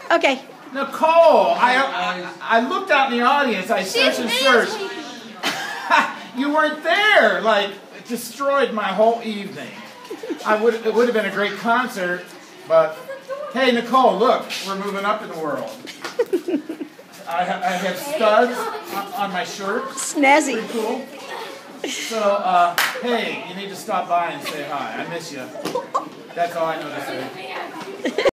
Okay. Nicole, I looked out in the audience. I searched and searched. You weren't there. Like, it destroyed my whole evening. It would have been a great concert, but hey, Nicole, look, we're moving up in the world. I have studs on my shirt. Snazzy. Pretty cool. So, hey, you need to stop by and say hi. I miss you. That's all I know to say.